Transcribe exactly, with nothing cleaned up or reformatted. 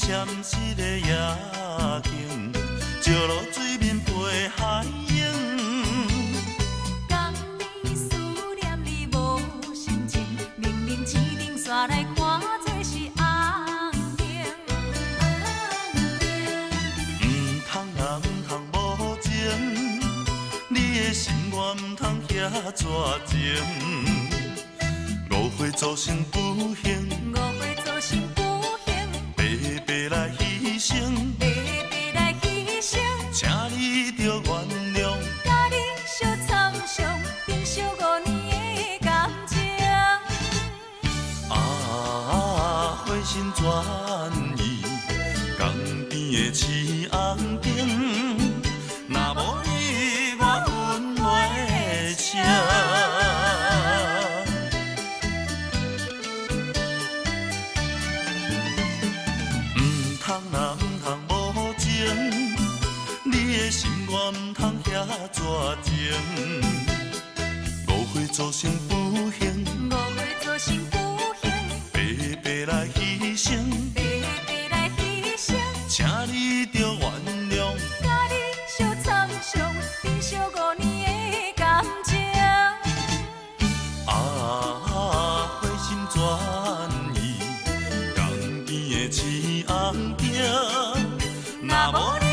闪失的夜景，石路水面陪海影。 讲你思念你无心情，明明天顶煞来看做是红景。 唔通啊唔通无情，你的心愿唔通遐绝情。误会造成不幸， 误会造成不幸， 白白来牺牲， 白白来牺牲， 请你着原谅。 甲你相参详，珍惜五年的感情。 啊，花心转移，江边的刺红景，若无你我分袂清。通啊，唔通无情，你的心愿唔通遐绝情，误会造成不幸， 误会造成不幸， 白白来牺牲， 白白来牺牲， 请你着原谅。 甲你相参详，珍惜五年的感情。 啊，花心转移，江边的刺红景，若无